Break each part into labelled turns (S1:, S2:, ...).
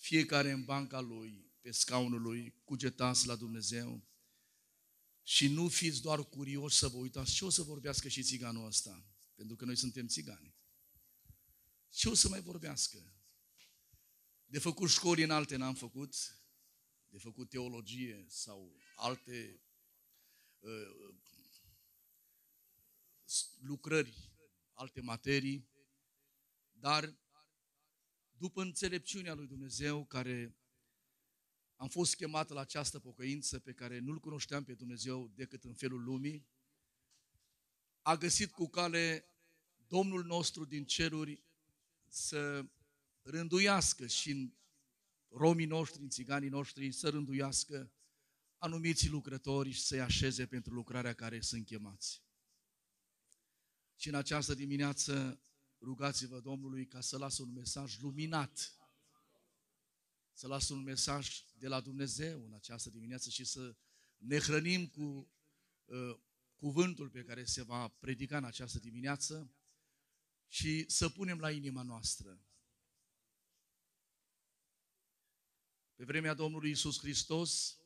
S1: fiecare în banca lui, pe scaunul lui, cugetați la Dumnezeu și nu fiți doar curioși să vă uitați ce o să vorbească și țiganul ăsta, pentru că noi suntem țigani. Ce o să mai vorbească? De făcut școli înalte n-am făcut, de făcut teologie sau alte lucrări, alte materii, dar după înțelepciunea lui Dumnezeu, care am fost chemat la această pocăință pe care nu-L cunoșteam pe Dumnezeu decât în felul lumii, a găsit cu cale Domnul nostru din ceruri să rânduiască și în romii noștri, în țiganii noștri, să rânduiască anumiți lucrători și să-i așeze pentru lucrarea care sunt chemați. Și în această dimineață rugați-vă Domnului ca să lasă un mesaj luminat, să lasă un mesaj de la Dumnezeu în această dimineață și să ne hrănim cu cuvântul pe care se va predica în această dimineață și să punem la inima noastră. Pe vremea Domnului Iisus Hristos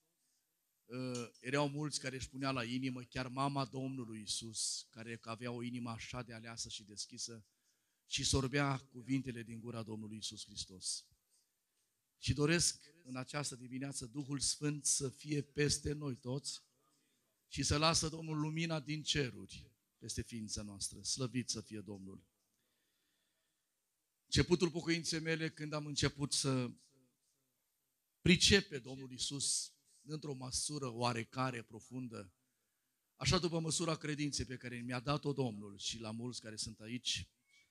S1: erau mulți care își punea la inimă, chiar mama Domnului Iisus, care avea o inimă așa de aleasă și deschisă și sorbea cuvintele din gura Domnului Iisus Hristos. Și doresc în această dimineață Duhul Sfânt să fie peste noi toți și să lasă Domnul lumina din ceruri peste ființa noastră. Slăvit să fie Domnul! Începutul pocăinței mele, când am început să pricep pe Domnul Iisus într-o măsură oarecare profundă, așa după măsura credinței pe care mi-a dat-o Domnul și la mulți care sunt aici,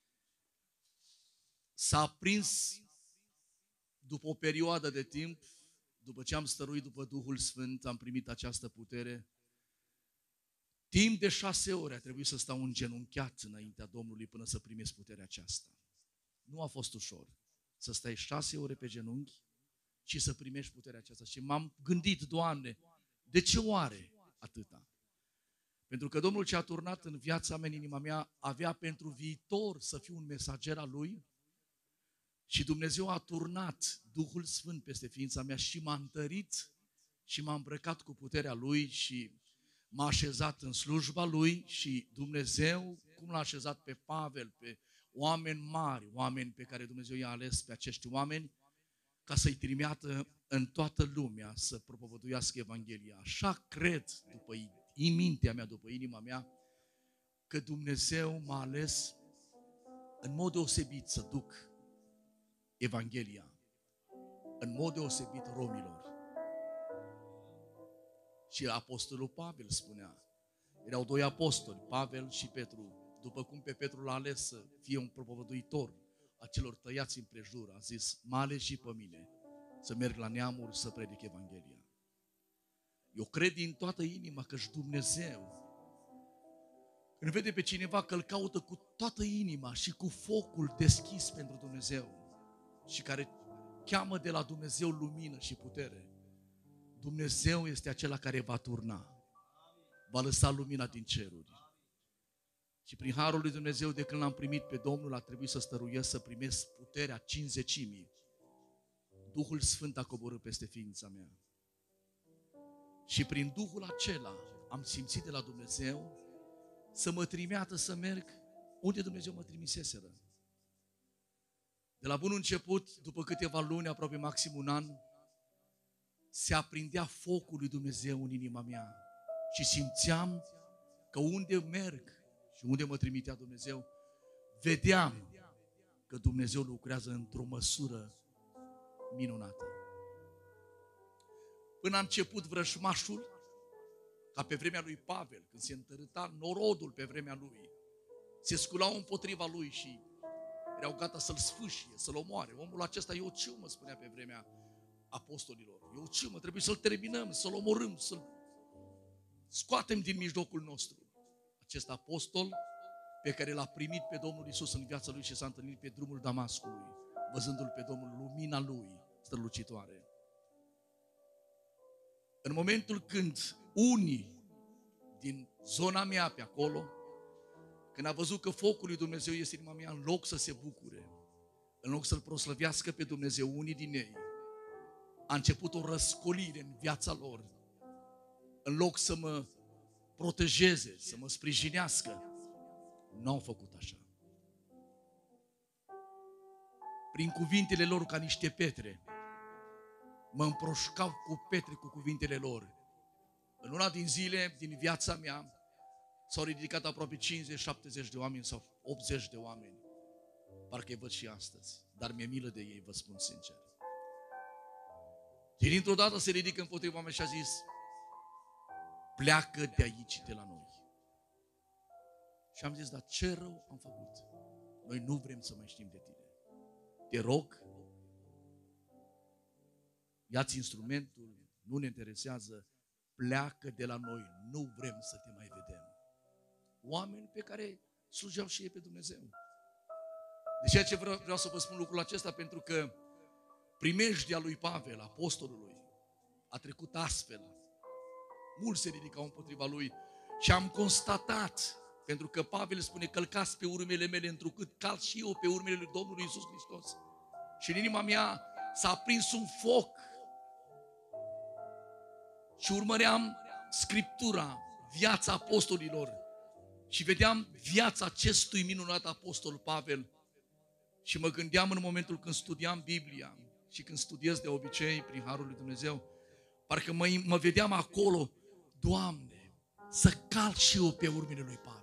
S1: s-a aprins după o perioadă de timp, după ce am stăruit după Duhul Sfânt, am primit această putere. Timp de 6 ore a trebuit să stau îngenunchiat înaintea Domnului până să primesc puterea aceasta. Nu a fost ușor să stai 6 ore pe genunchi și să primești puterea aceasta. Și m-am gândit, Doamne, de ce oare atâta? Pentru că Domnul ce a turnat în viața mea, în inima mea, avea pentru viitor să fiu un mesager al Lui și Dumnezeu a turnat Duhul Sfânt peste ființa mea și m-a întărit și m-a îmbrăcat cu puterea Lui și m-a așezat în slujba Lui și Dumnezeu, cum l-a așezat pe Pavel, pe oameni mari, oameni pe care Dumnezeu i-a ales pe acești oameni, ca să-i trimită în toată lumea să propovăduiască Evanghelia. Așa cred, după mintea mea, după inima mea, că Dumnezeu m-a ales în mod deosebit să duc Evanghelia, în mod deosebit romilor. Și apostolul Pavel spunea, erau 2 apostoli, Pavel și Petru, după cum pe Petru l-a ales să fie un propovăduitor a celor tăiați împrejur, a zis, m-a ales și pe mine să merg la neamuri să predic Evanghelia. Eu cred din toată inima că-și Dumnezeu, când vede pe cineva că îl caută cu toată inima și cu focul deschis pentru Dumnezeu și care cheamă de la Dumnezeu lumină și putere, Dumnezeu este acela care va turna, va lăsa lumina din ceruri. Și prin harul lui Dumnezeu, de când l-am primit pe Domnul, a trebuit să stăruiesc, să primesc puterea 50-imii. Duhul Sfânt a coborât peste ființa mea. Și prin Duhul acela am simțit de la Dumnezeu să mă trimeată să merg unde Dumnezeu mă trimiseseră. De la bun început, după câteva luni, aproape maxim un an, se aprindea focul lui Dumnezeu în inima mea și simțeam că unde merg și unde mă trimitea Dumnezeu, vedeam că Dumnezeu lucrează într-o măsură minunată. Până a început vrăjmașul, ca pe vremea lui Pavel, când se întărâta norodul pe vremea lui, se sculau împotriva lui și erau gata să-l sfâșie, să-l omoare. Omul acesta e o ciumă, spunea pe vremea apostolilor. E o ciumă, trebuie să-l terminăm, să-l omorâm, să-l scoatem din mijlocul nostru. Acest apostol pe care l-a primit pe Domnul Iisus în viața lui și s-a întâlnit pe drumul Damascului, văzându-l pe Domnul, lumina lui strălucitoare. În momentul când unii din zona mea pe acolo, când a văzut că focul lui Dumnezeu este în inima mea, în loc să se bucure, în loc să-L proslăvească pe Dumnezeu, unii din ei, a început o răscolire în viața lor. În loc să mă protejeze, să mă sprijinească, nu au făcut așa. Prin cuvintele lor ca niște pietre, mă împroșcau cu pietre cu cuvintele lor. În una din zile, din viața mea, s-au ridicat aproape 50-70 de oameni sau 80 de oameni. Parcă îi văd și astăzi. Dar mi-e milă de ei, vă spun sincer. Și dintr-o dată se ridică împotriva mea și a zis: pleacă de aici, de la noi. Și am zis: dar ce rău am făcut? Noi nu vrem să mai știm de tine. Te rog, ia-ți instrumentul, nu ne interesează, pleacă de la noi, nu vrem să te mai vedem. Oameni pe care slujeau și ei pe Dumnezeu. De ceea ce vreau să vă spun lucrul acesta, pentru că primejdia lui Pavel, apostolului, a trecut astfel. Mulți se ridicau împotriva lui și am constatat, pentru că Pavel spune: călcați pe urmele mele, întrucât calc și eu pe urmele lui Domnului Iisus Hristos. Și în inima mea s-a aprins un foc și urmăream Scriptura, viața apostolilor și vedeam viața acestui minunat apostol Pavel și mă gândeam în momentul când studiam Biblia și când studiez de obicei prin Harul lui Dumnezeu, parcă mă vedeam acolo: Doamne, să calc și eu pe urmele lui Pavel.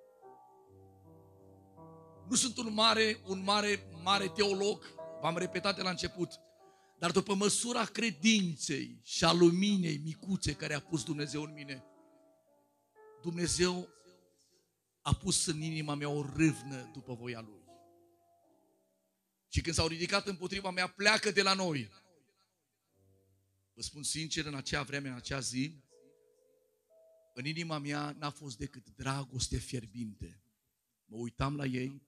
S1: Nu sunt un mare teolog, v-am repetat de la început, dar după măsura credinței și a luminei micuțe care a pus Dumnezeu în mine, Dumnezeu a pus în inima mea o râvnă după voia Lui. Și când s-au ridicat împotriva mea: pleacă de la noi. Vă spun sincer, în acea vreme, în acea zi, în inima mea n-a fost decât dragoste fierbinte. Mă uitam la ei,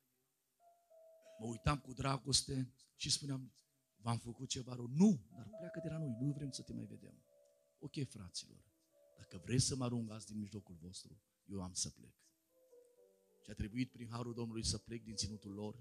S1: mă uitam cu dragoste și spuneam: v-am făcut ceva rău? Nu, dar pleacă de la noi, nu vrem să te mai vedem. Ok, fraților, dacă vreți să mă aruncați din mijlocul vostru, eu am să plec. Și a trebuit prin Harul Domnului să plec din ținutul lor,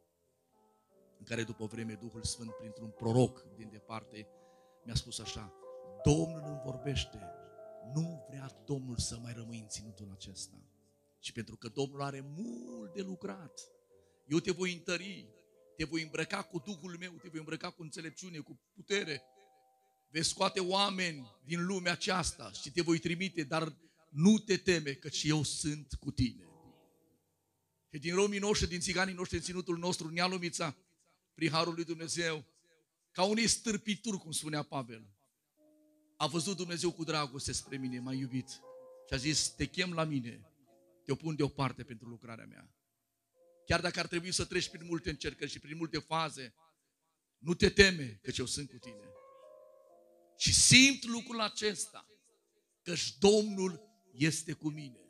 S1: în care după vreme Duhul Sfânt, printr-un proroc din departe, mi-a spus așa: Domnul îmi vorbește, nu vrea Domnul să mai rămâi în ținutul acesta. Și pentru că Domnul are mult de lucrat, eu te voi întări, te voi îmbrăca cu Duhul meu, te voi îmbrăca cu înțelepciune, cu putere. Vei scoate oameni din lumea aceasta și te voi trimite, dar nu te teme, căci eu sunt cu tine. Și din romii noștri, din țiganii noștri, în ținutul nostru, Nea Lumița, prin Harul lui Dumnezeu, ca unei stârpituri, cum spunea Pavel, a văzut Dumnezeu cu dragoste spre mine, m-a iubit și a zis: te chem la mine, te pun deoparte pentru lucrarea mea. Chiar dacă ar trebui să treci prin multe încercări și prin multe faze, nu te teme, căci eu sunt cu tine. Și simt lucrul acesta, căci Domnul este cu mine.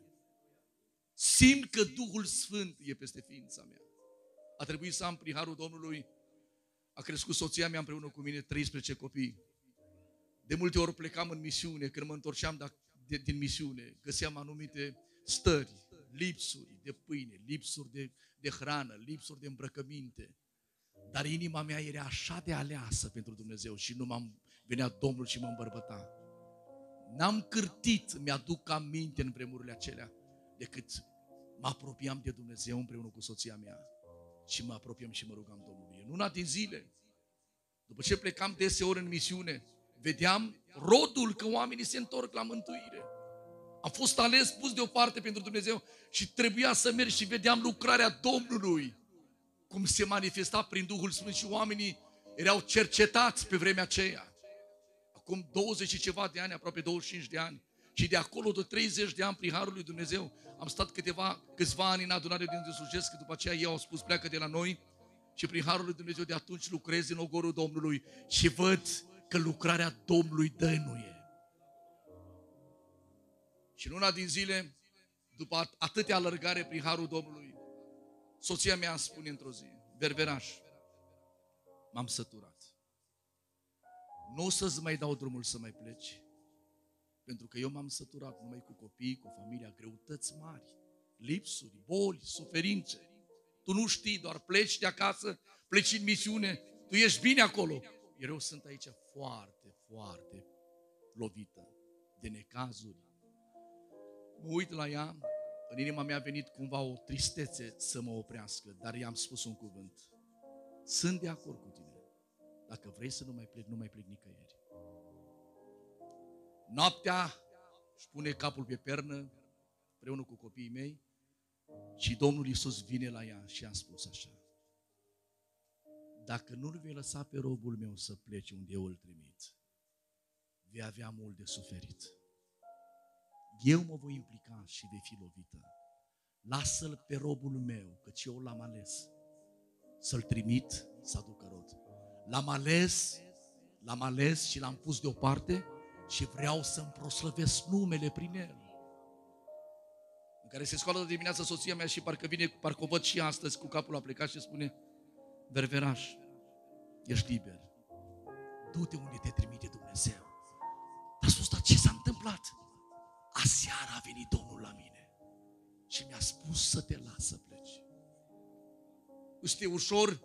S1: Simt că Duhul Sfânt e peste ființa mea. A trebuit să am prin Harul Domnului, a crescut soția mea împreună cu mine, 13 copii. De multe ori plecam în misiune, când mă întorceam din misiune, găseam anumite stări, lipsuri de pâine, lipsuri de hrană, lipsuri de îmbrăcăminte. Dar inima mea era așa de aleasă pentru Dumnezeu și venea Domnul și mă îmbărbăta. N-am cârtit, mi-aduc aminte în vremurile acelea, decât mă apropiam de Dumnezeu împreună cu soția mea și mă apropiam și mă rugam Domnului. În una din zile, după ce plecam deseori în misiune, vedeam rodul că oamenii se întorc la mântuire. Am fost ales, pus deoparte pentru Dumnezeu și trebuia să merg și vedeam lucrarea Domnului, cum se manifesta prin Duhul Sfânt și oamenii erau cercetați pe vremea aceea. Acum 20 și ceva de ani, aproape 25 de ani, și de acolo de 30 de ani prin Harul lui Dumnezeu am stat câțiva ani în adunare de unde slujesc, după aceea ei au spus: pleacă de la noi, și prin Harul lui Dumnezeu de atunci lucrez în ogorul Domnului și văd că lucrarea Domnului dăinuie. Și în una din zile, după atâtea alergare prin Harul Domnului, soția mea îmi spune într-o zi: Berberaș, m-am săturat. Nu o să-ți mai dau drumul să mai pleci, pentru că eu m-am săturat numai cu copii, cu familia, greutăți mari, lipsuri, boli, suferințe. Tu nu știi, doar pleci de acasă, pleci în misiune, tu ești bine acolo. Iar eu sunt aici foarte, foarte lovită de necazuri. Mă uit la ea, în inima mea a venit cumva o tristețe să mă oprească, dar i-am spus un cuvânt. Sunt de acord cu tine. Dacă vrei să nu mai plec, nu mai plec nicăieri. Noaptea își pune capul pe pernă, împreună cu copiii mei, și Domnul Iisus vine la ea și a spus așa: dacă nu-l vei lăsa pe robul meu să plece unde eu îl trimit, vei avea mult de suferit. Eu mă voi implica și vei fi lovită. Lasă-l pe robul meu, căci eu l-am ales să-l trimit să aducă rod. L-am ales și l-am pus deoparte și vreau să-mi proslăvesc numele prin el. În care se scoală de dimineață soția mea și parcă o văd și astăzi cu capul a plecat și spune: Ververaș, ești liber. Du-te unde te trimite Dumnezeu. Dar spus, dar ce s-a întâmplat? Aseară a venit Domnul la mine și mi-a spus să te las să pleci. Nu știu, ușor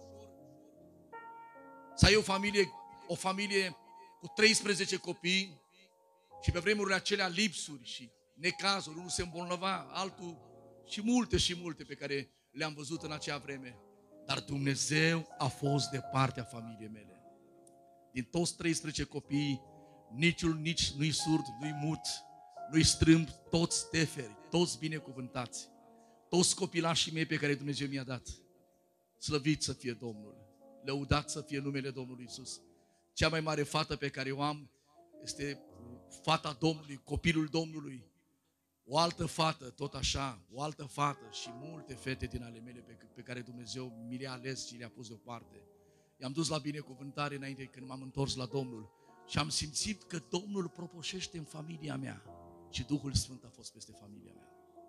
S1: să ai o familie cu 13 copii și pe vremurile acelea lipsuri și necazuri, unul se îmbolnăva, altul și multe pe care le-am văzut în acea vreme. Dar Dumnezeu a fost de partea familiei mele. Din toți 13 copii, niciunul nu-i surd, nu-i mut, nu-i strâmb, toți teferi, toți binecuvântați, toți copilașii mei pe care Dumnezeu mi-a dat. Slăvit să fie Domnul, lăudat să fie numele Domnului Iisus. Cea mai mare fată pe care o am este fata Domnului, copilul Domnului. O altă fată, tot așa, o altă fată și multe fete din ale mele pe care Dumnezeu mi le-a ales și le-a pus deoparte. I-am dus la binecuvântare înainte când m-am întors la Domnul și am simțit că Domnul propoșește în familia mea și Duhul Sfânt a fost peste familia mea.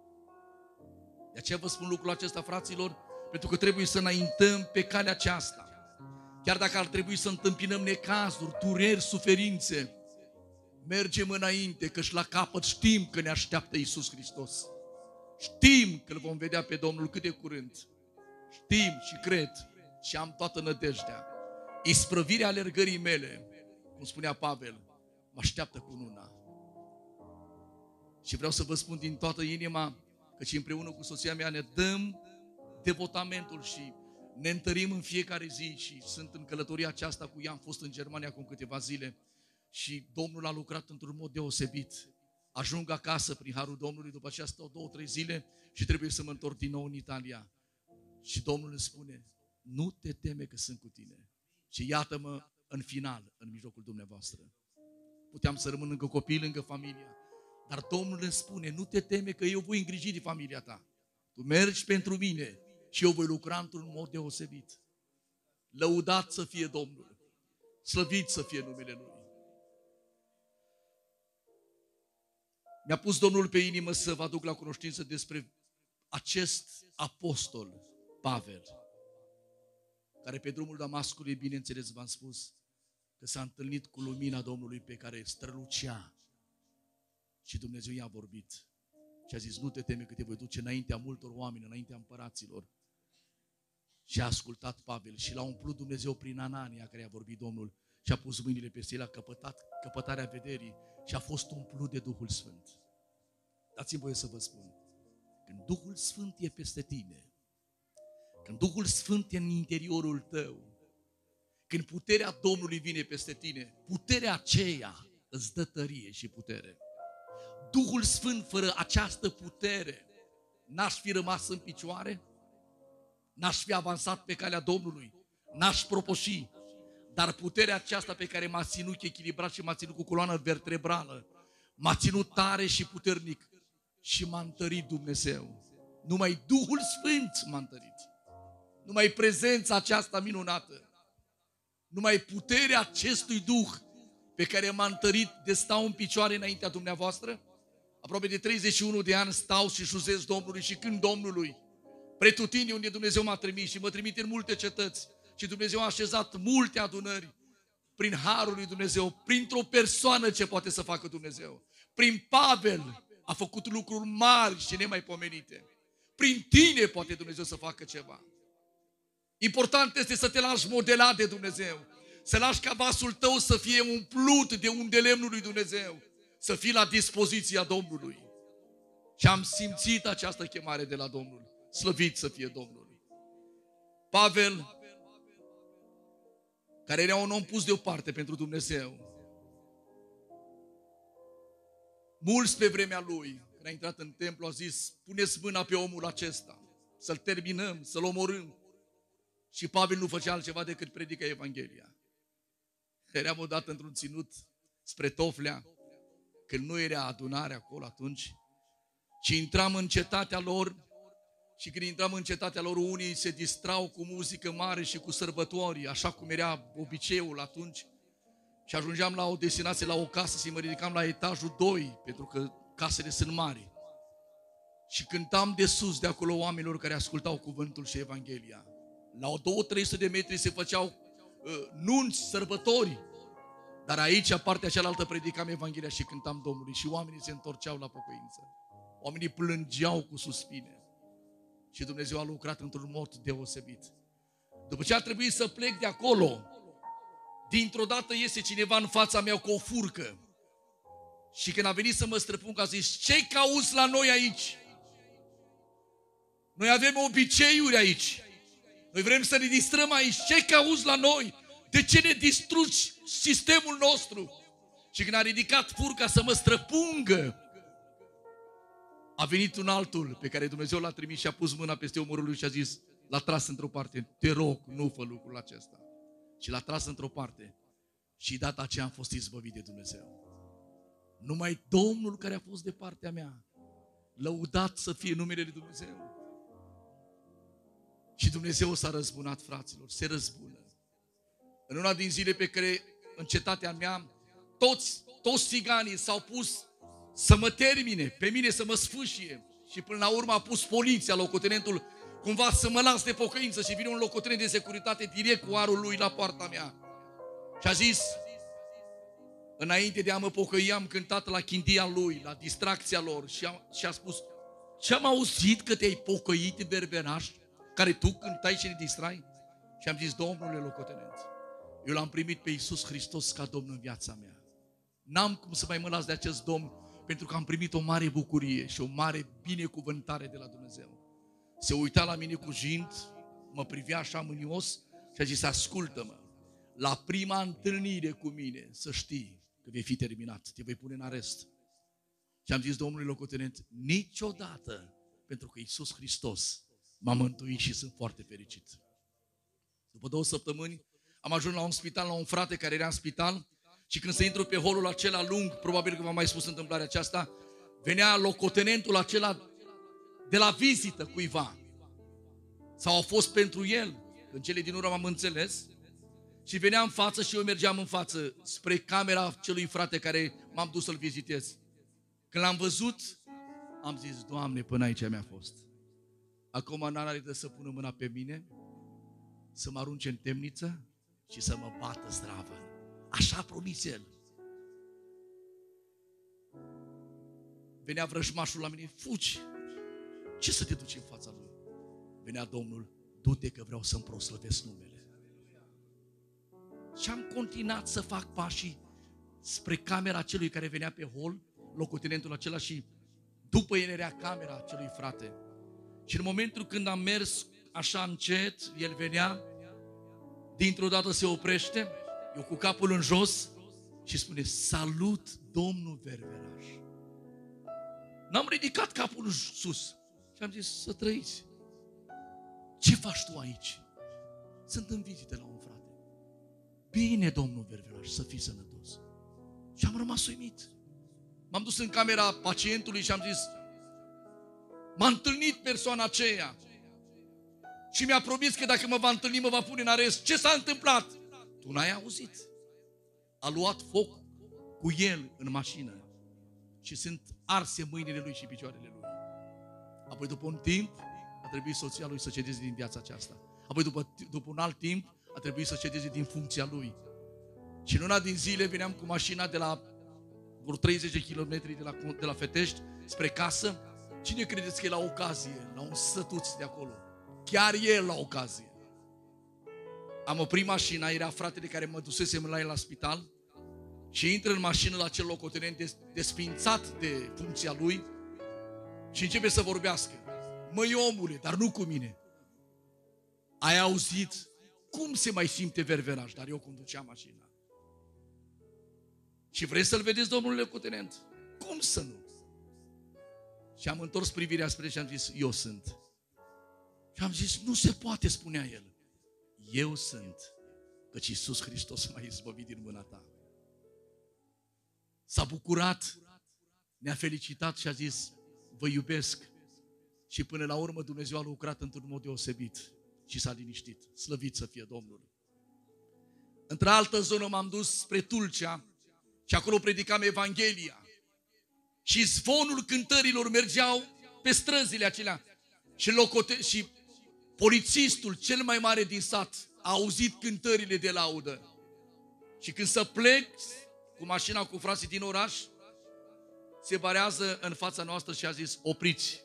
S1: De aceea vă spun lucrul acesta, fraților, pentru că trebuie să înaintăm pe calea aceasta. Chiar dacă ar trebui să întâmpinăm necazuri, dureri, suferințe, mergem înainte, căci la capăt știm că ne așteaptă Iisus Hristos. Știm că îl vom vedea pe Domnul cât de curând. Știm și cred și am toată nădejdea. Isprăvirea alergării mele, cum spunea Pavel, mă așteaptă cu luna. Și vreau să vă spun din toată inima că și împreună cu soția mea ne dăm devotamentul și ne întărim în fiecare zi și sunt în călătoria aceasta cu ea. Am fost în Germania acum câteva zile și Domnul a lucrat într-un mod deosebit. Ajung acasă prin harul Domnului, după aceea stau 2-3 zile și trebuie să mă întorc din nou în Italia. Și Domnul îmi spune: nu te teme că sunt cu tine. Și iată-mă în final, în mijlocul dumneavoastră. Puteam să rămân lângă copii, lângă familia, dar Domnul îmi spune: nu te teme că eu voi îngriji de familia ta. Tu mergi pentru mine și eu voi lucra într-un mod deosebit. Lăudat să fie Domnul, slăvit să fie numele Lui. Mi-a pus Domnul pe inimă să vă aduc la cunoștință despre acest apostol, Pavel, care pe drumul Damascului, bineînțeles, v-am spus că s-a întâlnit cu lumina Domnului pe care strălucea și Dumnezeu i-a vorbit și a zis: nu te teme că te voi duce înaintea multor oameni, înaintea împăraților. Și a ascultat Pavel și l-a umplut Dumnezeu prin Anania, care a vorbit Domnul, și a pus mâinile peste el, a căpătat căpătarea vederii și a fost umplut de Duhul Sfânt. Dați-mi voie să vă spun, când Duhul Sfânt e peste tine, când Duhul Sfânt e în interiorul tău, când puterea Domnului vine peste tine, puterea aceea îți dă tărie și putere. Duhul Sfânt fără această putere n-aș fi rămas în picioare, n-aș fi avansat pe calea Domnului, n-aș propăși. Dar puterea aceasta pe care m-a ținut echilibrat și m-a ținut cu coloană vertebrală, m-a ținut tare și puternic și m-a întărit Dumnezeu. Numai Duhul Sfânt m-a întărit. Numai prezența aceasta minunată, numai puterea acestui Duh pe care m-a întărit de stau în picioare înaintea dumneavoastră. Aproape de 31 de ani stau și juzez Domnului și cânt Domnului pretutindeni unde Dumnezeu m-a trimis și mă trimite în multe cetăți. Și Dumnezeu a așezat multe adunări prin harul lui Dumnezeu, printr-o persoană ce poate să facă Dumnezeu. Prin Pavel a făcut lucruri mari și nemaipomenite. Prin tine poate Dumnezeu să facă ceva. Important este să te lași modelat de Dumnezeu. Să lași ca vasul tău să fie umplut de unde lemnul lui Dumnezeu. Să fii la dispoziția Domnului. Și am simțit această chemare de la Domnul. Slăvit să fie Domnul. Pavel, care era un om pus deoparte pentru Dumnezeu. Mulți pe vremea lui, când a intrat în templu, a zis, puneți mâna pe omul acesta, să-l terminăm, să-l omorâm. Și Pavel nu făcea altceva decât predică Evanghelia. Eram odată într-un ținut spre Toflea, când nu era adunare acolo atunci, și intram în cetatea lor, și când intram în cetatea lor, unii se distrau cu muzică mare și cu sărbători, așa cum era obiceiul atunci, și ajungeam la o destinație, la o casă, și mă ridicam la etajul 2, pentru că casele sunt mari. Și cântam de sus, de acolo, oamenilor care ascultau cuvântul și Evanghelia. La 200-300 de metri se făceau nunți, sărbători, dar aici, partea cealaltă, predicam Evanghelia și cântam Domnului și oamenii se întorceau la pocăință. Oamenii plângeau cu suspine și Dumnezeu a lucrat într-un mod deosebit. După ce a trebuit să plec de acolo, dintr-o dată iese cineva în fața mea cu o furcă și când a venit să mă străpungă a zis, ce cauți la noi aici? Noi avem obiceiuri aici. Noi vrem să ne distrăm aici. Ce cauți la noi? De ce ne distrugi sistemul nostru? Și când a ridicat furca să mă străpungă, a venit un altul pe care Dumnezeu l-a trimis și a pus mâna peste umărul lui și a zis, l-a tras într-o parte, te rog, nu fă lucrul acesta. Și l-a tras într-o parte și data aceea am fost izbăvit de Dumnezeu. Numai Domnul care a fost de partea mea, lăudat să fie numele lui Dumnezeu. Și Dumnezeu s-a răzbunat, fraților, se răzbună. În una din zile pe care în cetatea mea, toți țiganii s-au pus să mă termine, pe mine să mă sfâșie. Și până la urmă a pus poliția, locotenentul, cumva să mă las de pocăință și vine un locotenent de securitate direct cu arul lui la poarta mea. Și a zis, înainte de a mă pocăi, am cântat la chindia lui, la distracția lor și a spus, ce-am auzit că te-ai pocăit, berberaș, care tu cântai și ne distrai? Și am zis, Domnule locotenent, eu l-am primit pe Iisus Hristos ca Domn în viața mea. N-am cum să mai mă las de acest Domn, pentru că am primit o mare bucurie și o mare binecuvântare de la Dumnezeu. Se uita la mine cu jind, mă privea așa mânios și a zis, ascultă-mă, la prima întâlnire cu mine să știi că vei fi terminat, te vei pune în arest. Și am zis, Domnului locotenent, niciodată, pentru că Iisus Hristos m-a mântuit și sunt foarte fericit. După 2 săptămâni am ajuns la un spital, la un frate care era în spital și când se intru pe holul acela lung, probabil că v-am mai spus întâmplarea aceasta, venea locotenentul acela de la vizită cuiva. Sau a fost pentru el, în cele din urmă am înțeles, și venea în față și eu mergeam în față spre camera celui frate care m-am dus să-l vizitez. Când l-am văzut, am zis, Doamne, până aici mi-a fost. Acum n-are de să pună mâna pe mine, să mă arunce în temniță și să mă bată zdravă. Așa a promis el. Venea vrăjmașul la mine, fugi. Ce să te duci în fața lui? Venea Domnul, du-te că vreau să-mi proslăvesc numele. Și am continuat să fac pașii spre camera celui care venea pe hol, locotenentul acela, și după el era camera acelui frate. Și în momentul când am mers așa încet, el venea, dintr-o dată se oprește, eu cu capul în jos și spune, salut, domnul Berberaș. N-am ridicat capul sus și am zis, să trăiți. Ce faci tu aici? Sunt în vizită la un frate. Bine, domnul Berberaș, să fii sănătos. Și am rămas uimit. M-am dus în camera pacientului și am zis, m-a întâlnit persoana aceea și mi-a promis că dacă mă va întâlni, mă va pune în arest. Ce s-a întâmplat? Tu n-ai auzit. A luat foc cu el în mașină și sunt arse mâinile lui și picioarele lui. Apoi după un timp a trebuit soția lui să cedeze din viața aceasta. Apoi după un alt timp a trebuit să cedeze din funcția lui. Și în una din zile veneam cu mașina de la vreo 30 de kilometri de la Fetești spre casă. Cine credeți că e la ocazie? La un sătuț de acolo. Chiar el la ocazie. Am oprit mașina, era fratele care mă dusese la el la spital și intră în mașină la acel locotenent desfințat de funcția lui și începe să vorbească. Măi omule, dar nu cu mine. Ai auzit cum se mai simte Ververaș? Dar eu conduceam mașina. Și vreți să-l vedeți, domnule locotenent? Cum să nu? Și am întors privirea spre și am zis, eu sunt. Și am zis, nu se poate, spunea el. Eu sunt, căci Iisus Hristos m-a izbăvit din mâna ta. S-a bucurat, ne-a felicitat și a zis, vă iubesc. Și până la urmă Dumnezeu a lucrat într-un mod deosebit și s-a liniștit. Slăvit să fie Domnul. Într-o altă zonă m-am dus spre Tulcea și acolo predicam Evanghelia. Și zvonul cântărilor mergeau pe străzile acelea. Și polițistul cel mai mare din sat a auzit cântările de laudă. Și când să plec cu mașina cu frații din oraș, se barează în fața noastră și a zis, opriți.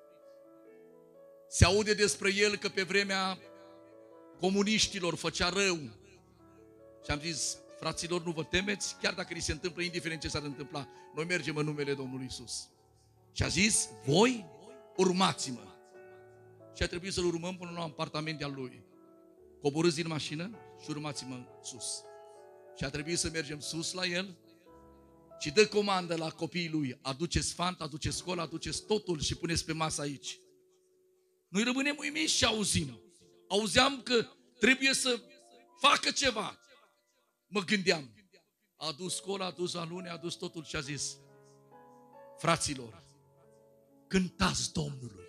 S1: Se aude despre el că pe vremea comuniștilor făcea rău. Și am zis, fraților, nu vă temeți, chiar dacă ni se întâmplă, indiferent ce s-ar întâmpla, noi mergem în numele Domnului Iisus. Și a zis, voi urmați-mă. Și a trebuit să-l urmăm până la un apartament de-al lui. Coborâți din mașină și urmați-mă sus. Și a trebuit să mergem sus la el și dă comandă la copiii lui, aduceți fanta, aduceți cola, aduceți totul și puneți pe masă aici. Noi rămânem uimiți și auzim. Auzeam că trebuie să facă ceva. Mă gândeam. A adus cola, a adus alune, a adus totul și a zis, fraților, cântați Domnului.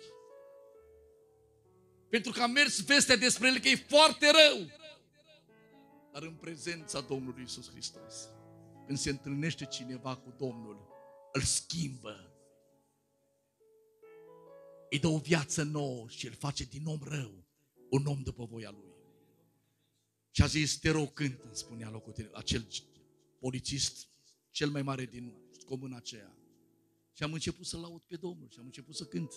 S1: Pentru că a mers vestea despre el că e foarte rău. Dar în prezența Domnului Iisus Hristos, când se întâlnește cineva cu Domnul, îl schimbă. Îi dă o viață nouă și îl face din om rău un om după voia lui. Și a zis, te rog, cântă, spunea locotenentul, acel polițist cel mai mare din comuna aceea. Și am început să laud pe Domnul și am început să cânt.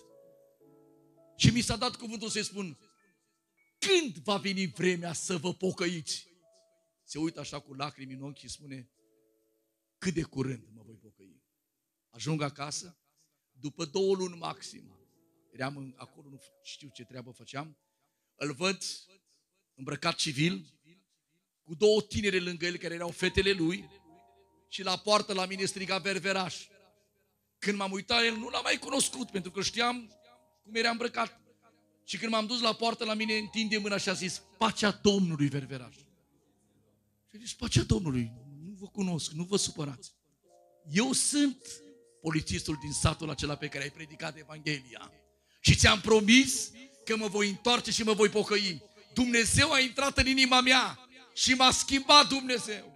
S1: Și mi s-a dat cuvântul să-i spun, când va veni vremea să vă pocăiți? Se uită așa cu lacrimi în ochi și spune, cât de curând mă voi pocăi. Ajung acasă, după 2 luni maxim, eram acolo, nu știu ce treabă făceam, îl văd îmbrăcat civil, cu 2 tinere lângă el, care erau fetele lui, și la poartă la mine striga Ververaș. Când m-am uitat, el nu l-a mai cunoscut, pentru că știam cum era îmbrăcat. Și când m-am dus la poartă la mine, întinde mâna și a zis, pacea Domnului, Ververaș. Și a zis, pacea Domnului, nu vă cunosc, nu vă supărați. Eu sunt polițistul din satul acela pe care ai predicat Evanghelia. Și ți-am promis că mă voi întoarce și mă voi pocăi. Dumnezeu a intrat în inima mea și m-a schimbat Dumnezeu.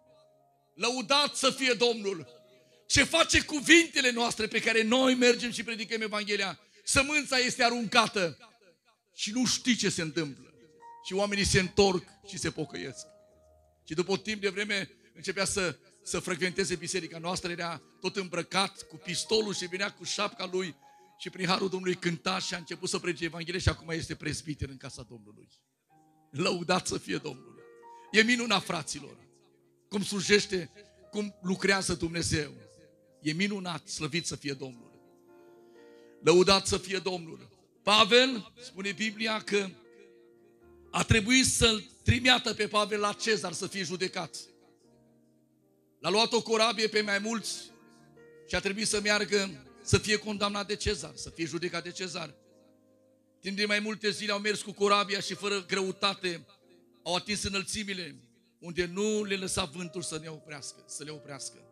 S1: Lăudat să fie Domnul. Ce face cuvintele noastre pe care noi mergem și predicăm Evanghelia? Sămânța este aruncată și nu știi ce se întâmplă. Și oamenii se întorc și se pocăiesc. Și după un timp de vreme începea să frecventeze biserica noastră, era tot îmbrăcat cu pistolul și venea cu șapca lui și prin harul Domnului cânta și a început să predice Evanghelia și acum este prezbiter în casa Domnului. Lăudat să fie Domnul. E minunat, fraților, cum slujește, cum lucrează Dumnezeu. E minunat, slăvit să fie Domnul. Lăudat să fie Domnul. Pavel, spune Biblia că a trebuit să-l trimită pe Pavel la Cezar să fie judecat. L-a luat o corabie pe mai mulți și a trebuit să meargă să fie condamnat de Cezar, să fie judecat de Cezar. Timp de mai multe zile au mers cu corabia și fără greutate au atins înălțimile unde nu le lăsa vântul să le oprească.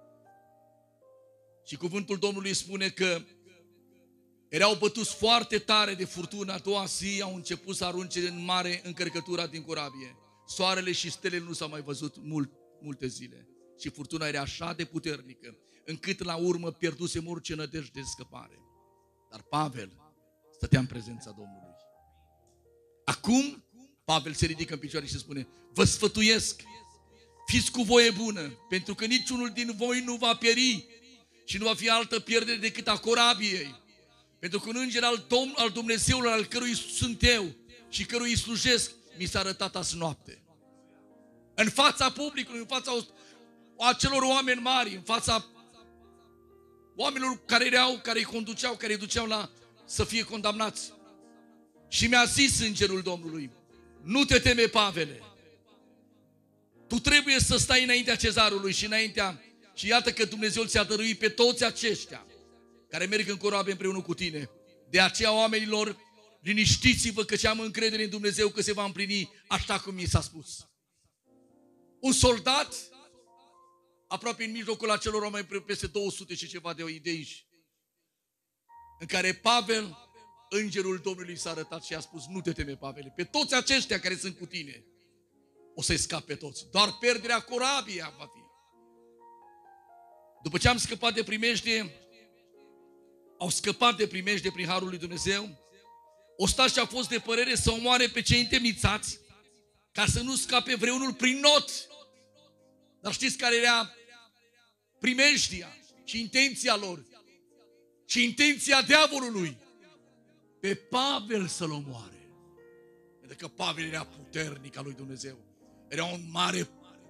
S1: Și cuvântul Domnului spune că erau bătuți foarte tare de furtună. A doua zi au început să arunce în mare încărcătura din corabie. Soarele și stelele nu s-au mai văzut multe zile. Și furtuna era așa de puternică, încât la urmă pierduse orice nădejde de scăpare. Dar Pavel stătea în prezența Domnului. Acum Pavel se ridică în picioare și spune, vă sfătuiesc, fiți cu voie bună, pentru că niciunul din voi nu va pieri și nu va fi altă pierdere decât a corabiei. Pentru că un înger al Dumnezeului, al cărui sunt eu și cărui îi slujesc, mi s-a arătat azi noapte. În fața publicului, în fața acelor oameni mari, în fața oamenilor care îi conduceau, care îi duceau să fie condamnați. Și mi-a zis îngerul Domnului: nu te teme, Pavele, tu trebuie să stai înaintea cezarului și iată că Dumnezeu ți-a dăruit pe toți aceștia care merg în corabie împreună cu tine. De aceea, oamenilor, liniștiți-vă că am încredere în Dumnezeu că se va împlini așa cum mi s-a spus. Un soldat, aproape în mijlocul acelor oameni, peste 200 și ceva de idei, în care Pavel, îngerul Domnului s-a arătat și a spus: nu te teme, Pavele, pe toți aceștia care sunt cu tine o să-i scape toți. Doar pierderea corabiei va fi. După ce am scăpat de primejdie, au scăpat de primejdie prin harul lui Dumnezeu, ostașii au fost de părere să omoare pe cei întemnițați, ca să nu scape vreunul prin not. Dar știți care era primejdia și intenția lor? Și intenția diavolului? Pe Pavel să-l omoare. Pentru că Pavel era puternic al lui Dumnezeu. Era un mare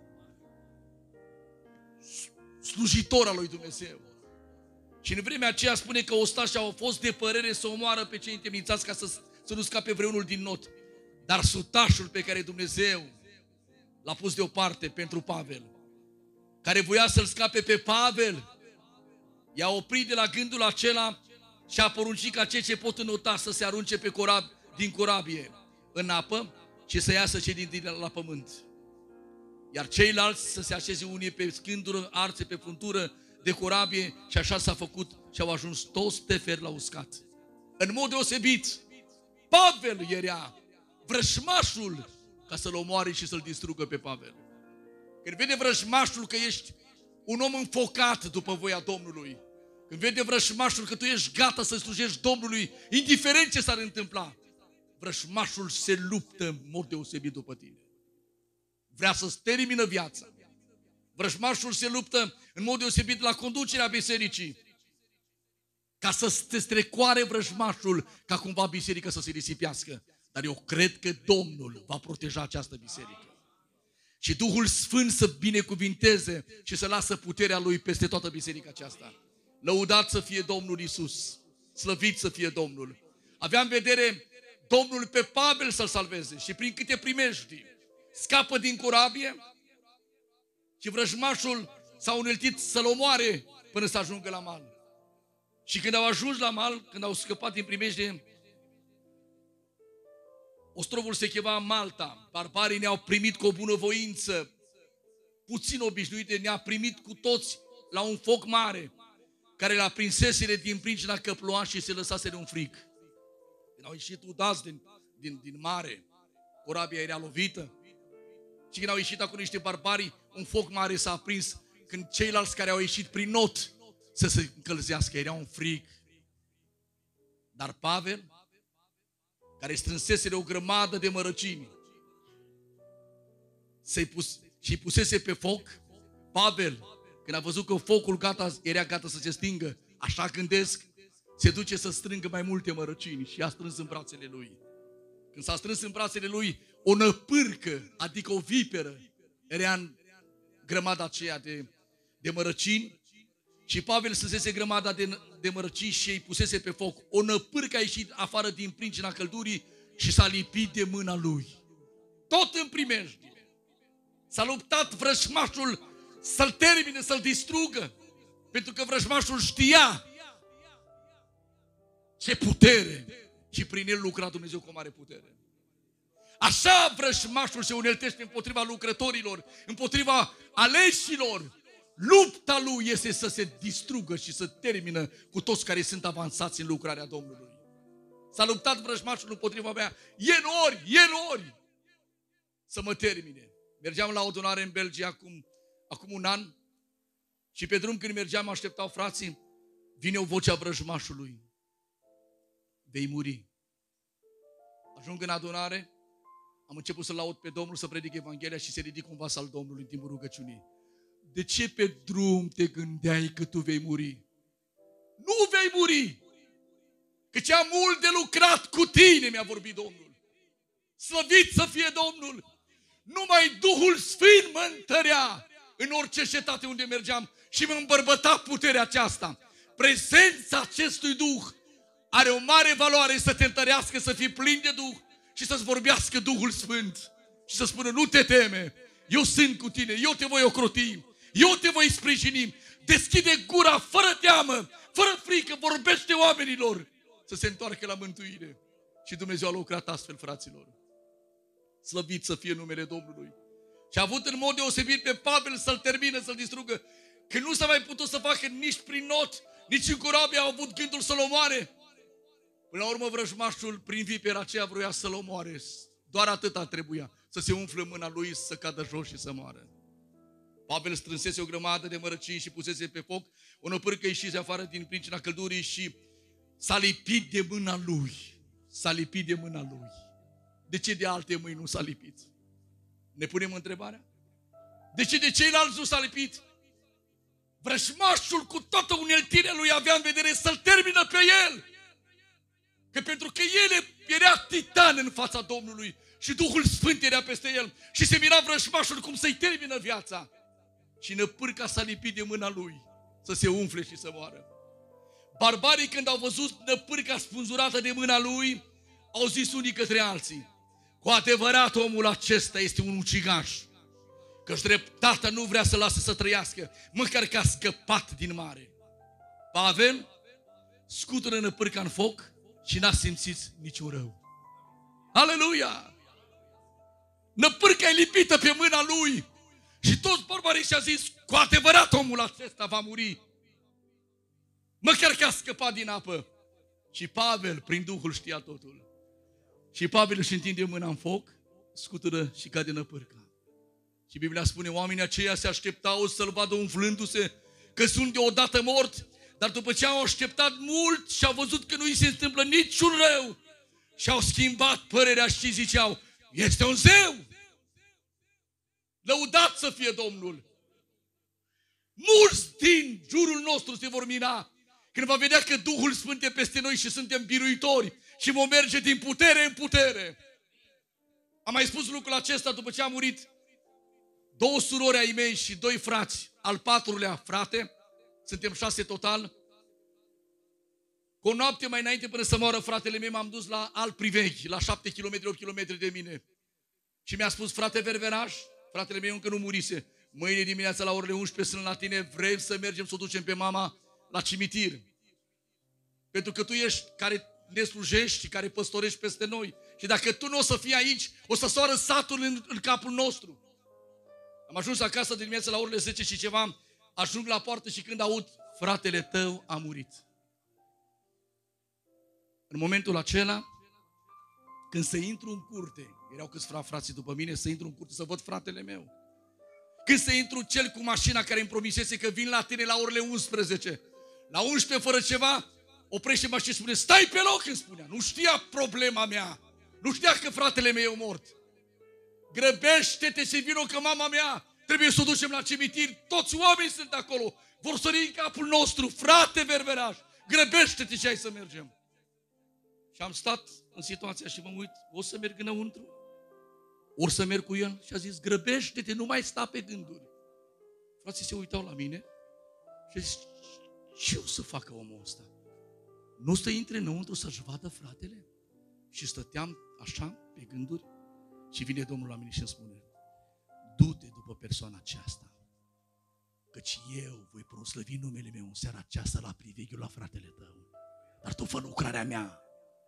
S1: slujitor al lui Dumnezeu. Și în vremea aceea spune că ostașii au fost de părere să omoară pe cei întemnițați ca să nu scape vreunul din not. Dar sutașul pe care Dumnezeu l-a pus deoparte pentru Pavel, care voia să-l scape pe Pavel, i-a oprit de la gândul acela și a poruncit ca cei ce pot înota să se arunce din corabie în apă și să iasă cei din la pământ. Iar ceilalți să se așeze unii pe scândură, alții pe fruntură de corabie, și așa s-a făcut și au ajuns toți teferi la uscat. În mod deosebit, Pavel era vrășmașul ca să-l omoare și să-l distrugă pe Pavel. Când vede vrăjmașul că ești un om înfocat după voia Domnului, când vede vrăjmașul că tu ești gata să slujești Domnului, indiferent ce s-ar întâmpla, vrăjmașul se luptă în mod deosebit după tine. Vrea să-ți termină viața. Vrăjmașul se luptă în mod deosebit la conducerea bisericii, ca să te strecoare vrăjmașul, ca cumva biserica să se risipească. Dar eu cred că Domnul va proteja această biserică. Și Duhul Sfânt să binecuvinteze și să lasă puterea Lui peste toată biserica aceasta. Lăudat să fie Domnul Iisus, slăvit să fie Domnul. Avea în vedere Domnul pe Pavel să-l salveze și prin câte primejdii scapă din corabie și vrăjmașul s-a uneltit să-l omoare până să ajungă la mal. Și când au ajuns la mal, când au scăpat din primejdie, ostrovul se chema Malta. Barbarii ne-au primit cu o bunăvoință puțin obișnuite, ne-a primit cu toți la un foc mare, care l-a prinseseră din pricina că ploua și se lăsaseră un frig. Când au ieșit udați din mare, corabia era lovită. Și când au ieșit acolo niște barbari, un foc mare s-a aprins când ceilalți care au ieșit prin not să se încălzească. Era un frig. Dar Pavel, care strânseseră o grămadă de mărăcini și pusese pe foc, Pavel, când a văzut că focul era gata să se stingă, așa gândesc, se duce să strângă mai multe mărăcini și a strâns în brațele lui. Când s-a strâns în brațele lui, o năpârcă, adică o viperă, era în grămada aceea de mărăcini și Pavel strânsese grămada de mărăcini și îi pusese pe foc. O năpârcă a ieșit afară din pricina căldurii și s-a lipit de mâna lui. Tot în primejdie. S-a luptat vrăjmașul să-l termine, să-l distrugă, pentru că vrăjmașul știa ce putere și prin el lucra Dumnezeu cu o mare putere. Așa vrăjmașul se uneltește împotriva lucrătorilor, împotriva aleșilor. Lupta lui este să se distrugă și să termină cu toți care sunt avansați în lucrarea Domnului. S-a luptat vrăjmașul împotriva mea ieri să mă termine. Mergeam la o adunare în Belgia acum un an și pe drum când mergeam așteptau frații, vine o voce a vrăjmașului: vei muri. Ajung în adunare, am început să laud pe Domnul, să predic Evanghelia și se ridică un vas al Domnului în timpul rugăciunii. De ce pe drum te gândeai că tu vei muri? Nu vei muri! Căci am mult de lucrat cu tine, mi-a vorbit Domnul. Slăvit să fie Domnul! Numai Duhul Sfânt mă întărea în orice cetate unde mergeam și mă îmbărbăta puterea aceasta. Prezența acestui Duh are o mare valoare să te întărească, să fii plin de Duh și să-ți vorbească Duhul Sfânt și să spună, nu te teme, eu sunt cu tine, eu te voi ocroti, eu te voi sprijini. Deschide gura fără teamă, fără frică, vorbește oamenilor să se întoarcă la mântuire. Și Dumnezeu a lucrat astfel, fraților. Slăvit să fie numele Domnului. Și a avut în mod deosebit pe Pavel să-l termine, să-l distrugă. Că nu s-a mai putut să facă nici prin not, nici în corabie au avut gândul să-l omoare. Până la urmă vrăjmașul prin vipera aceea vroia să-l omoare. Doar atâta trebuia, să se umfle în mâna lui, să cadă jos și să moară. Pavel strânsese o grămadă de mărăcini și pusese pe foc o năpârcă ieșise afară din pricina căldurii și s-a lipit de mâna lui. S-a lipit de mâna lui. De ce de alte mâini nu s-a lipit? Ne punem întrebarea? De ce de ceilalți nu s-a lipit? Vrăjmașul cu toată uneltirea lui avea în vedere să-l termină pe el. Că pentru că el era titan în fața Domnului și Duhul Sfânt era peste el și se mira vrăjmașul cum să-i termină viața. Și năpârca s-a lipit de mâna lui să se umfle și să moară. Barbarii când au văzut năpârca spânzurată de mâna lui, au zis unii către alții, cu adevărat omul acesta este un ucigaș, că-și dreptatea nu vrea să lasă să trăiască, măcar că a scăpat din mare. Pavel scutură năpârca în foc și n-a simțit niciun rău. Aleluia! Năpârca e lipită pe mâna lui și toți barbarii și-a zis, cu adevărat omul acesta va muri, măcar că a scăpat din apă. Și Pavel, prin Duhul, știa totul. Și Pavel își întinde mâna în foc, scutură și cade năpârca. Și Biblia spune, oamenii aceia se așteptau să-l vadă umflându-se, că sunt deodată mort, dar după ce au așteptat mult și au văzut că nu îi se întâmplă niciun rău, și-au schimbat părerea și ziceau, este un zeu! Lăudat să fie Domnul! Mulți din jurul nostru se vor mira când va vedea că Duhul Sfânt e peste noi și suntem biruitori și vom merge din putere în putere. Am mai spus lucrul acesta după ce a murit 2 surori ai mei și 2 frați, al 4-lea frate, suntem 6 total. Cu o noapte mai înainte până să moară fratele meu m-am dus la alt priveghi, la 7 km, 8 km de mine. Și mi-a spus, frate Ververaș, fratele meu încă nu murise, mâine dimineața la orele 11 sunt la tine, vrem să mergem să o ducem pe mama la cimitir. Pentru că tu ești care ne slujești și care păstorești peste noi. Și dacă tu nu o să fii aici, o să soară satul în capul nostru. Am ajuns acasă de dimineața la orele 10 și ceva, ajung la poartă și când aud, fratele tău a murit. În momentul acela, când să intru în curte, erau câțiva frații după mine, să intru în curte să văd fratele meu. Când să intru cel cu mașina care îmi promisese că vin la tine la orele 11, la 11 fără ceva, oprește mașina și spune, stai pe loc, îmi spunea. Nu știa problema mea. Nu știa că fratele meu e mort. Grăbește-te și vină că mama mea trebuie să o ducem la cimitir. Toți oamenii sunt acolo. Vor sări în capul nostru. Frate Ververaș, grăbește-te și hai să mergem. Și am stat în situația și mă uit, o să merg înăuntru? Ori să merg cu el? Și a zis, grăbește-te, nu mai sta pe gânduri. Frații se uitau la mine și a zis, ce o să facă omul ăsta? Nu o să intre înăuntru să-și vadă fratele? Și stăteam așa, pe gânduri, și vine Domnul la mine și îmi spune, du-te după persoana aceasta, căci eu voi proslăvi numele meu în seara aceasta la priveghiul la fratele tău. Dar tu fă lucrarea mea.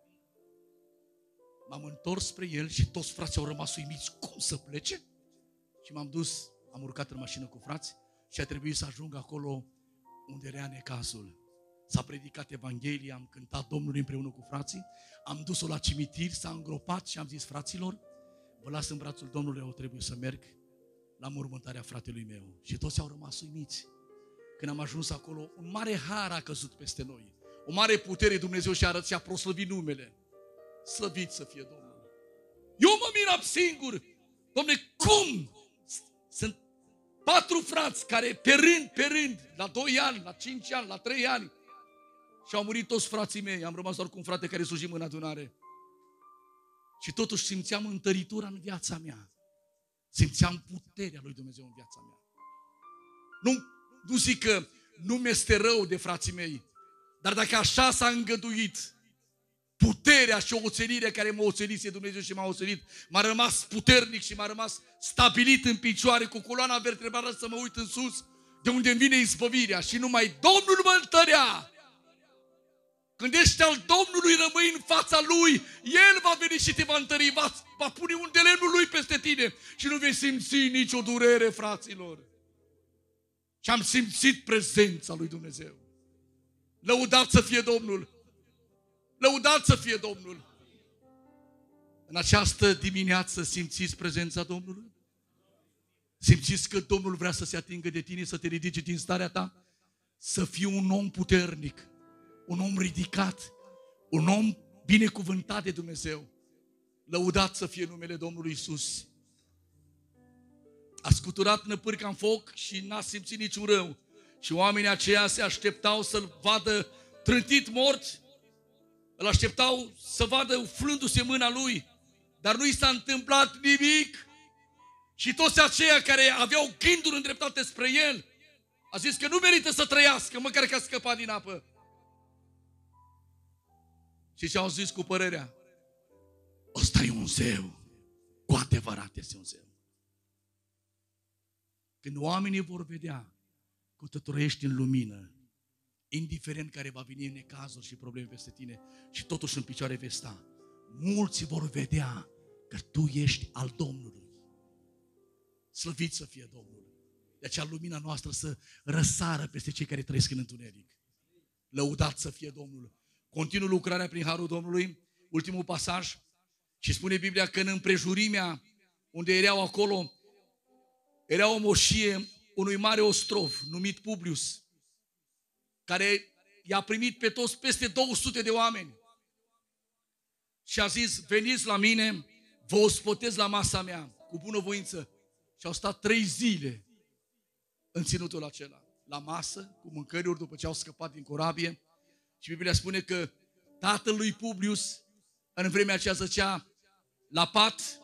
S1: M-am întors spre el și toți frații au rămas uimiți. Cum să plece? Și m-am dus, am urcat în mașină cu frați și a trebuit să ajung acolo unde era necazul. S-a predicat Evanghelia, am cântat Domnului împreună cu frații, am dus-o la cimitir, s-a îngropat și am zis, fraților, vă las în brațul Domnului, eu trebuie să merg la mormântarea fratelui meu. Și toți au rămas uimiți. Când am ajuns acolo, un mare har a căzut peste noi. O mare putere Dumnezeu și-a proslăvit numele. Slăvit să fie Domnul. Eu mă miram singur. Dom'le, cum? Sunt 4 frați care pe rând, la 2 ani, la 5 ani, la 3 ani, și au murit toți frații mei. Am rămas doar cu un frate care slujim în adunare. Și totuși simțeam întăritura în viața mea. Simțeam puterea lui Dumnezeu în viața mea. Nu zic că nu mi-este rău de frații mei, dar dacă așa s-a îngăduit, puterea și oțelirea care mă oțelise Dumnezeu și m-a oțelit, m-a rămas puternic și m-a rămas stabilit în picioare, cu coloana vertebrală să mă uit în sus, de unde îmi vine izbăvirea și numai Domnul mă întărea. Când ești al Domnului, rămâi în fața Lui, El va veni și te va întări, va pune un de lemnul Lui peste tine și nu vei simți nicio durere, fraților. Și am simțit prezența lui Dumnezeu. Lăudat să fie Domnul! Lăudat să fie Domnul! În această dimineață simțiți prezența Domnului? Simțiți că Domnul vrea să se atingă de tine, să te ridice din starea ta? Să fii un om puternic, un om ridicat, un om binecuvântat de Dumnezeu. Lăudat să fie numele Domnului Iisus. A scuturat năpârca în foc și n-a simțit niciun rău. Și oamenii aceia se așteptau să-l vadă trântit mort, îl așteptau să vadă uflându-se mâna lui, dar nu i s-a întâmplat nimic. Și toți aceia care aveau gânduri îndreptate spre el, a zis că nu merită să trăiască, măcar că a scăpat din apă. Și ce au zis cu părerea? Ăsta e un zeu, cu adevărat este un zeu. Când oamenii vor vedea că tu trăiești în lumină, indiferent care va veni necazuri și probleme peste tine, și totuși în picioare vei sta, mulți vor vedea că tu ești al Domnului. Slăvit să fie Domnul. De aceea lumina noastră să răsară peste cei care trăiesc în întuneric. Lăudat să fie Domnul. Continuă lucrarea prin harul Domnului. Ultimul pasaj. Și spune Biblia că în împrejurimea unde erau acolo, era o moșie unui mare ostrov numit Publius, care i-a primit pe toți peste 200 de oameni. Și a zis, veniți la mine, vă ospătez la masa mea, cu bunăvoință. Și au stat 3 zile în ținutul acela, la masă, cu mâncăruri după ce au scăpat din corabie. Și Biblia spune că tatăl lui Publius, în vremea aceea zăcea la pat,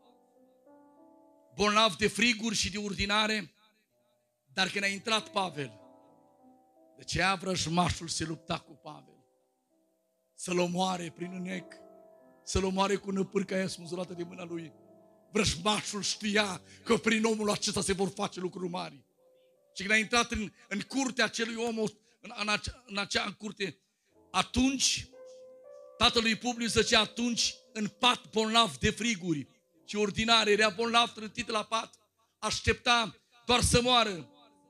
S1: bolnav de friguri și de urdinare, dar când a intrat Pavel, de ce vrăjmașul se lupta cu Pavel, să-l omoare prin înec, să-l omoare cu năpârca aia smuzurată de mâna lui. Vrăjmașul știa că prin omul acesta se vor face lucruri mari. Și când a intrat în curtea acelui om, în acea curte, atunci, tatălui Publius zăcea atunci în pat bolnav de friguri și ordinare, era bolnav trântit la pat, aștepta doar să moară.